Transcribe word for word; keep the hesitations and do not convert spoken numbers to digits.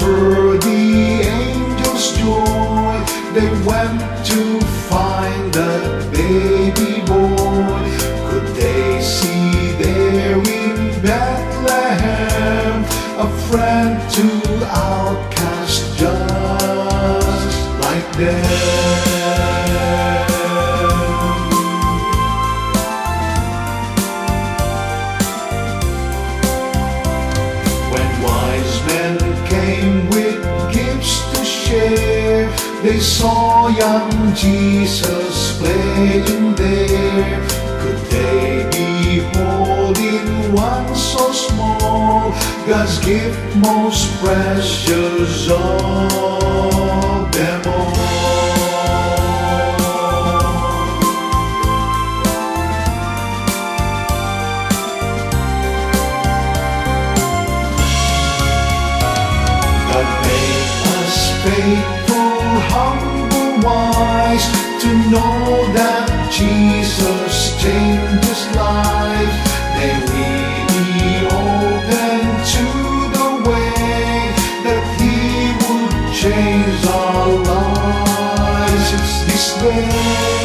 heard the angels' joy, they went to find that baby boy. Could they see there in Bethlehem a friend to outcasts just like them? They saw young Jesus playing there. Could they be holding one so small, God's gift most precious of them all? God made us faithful, humble, wise, to know that Jesus changes lives. May we be open to the way that He would change our lives. It's this way.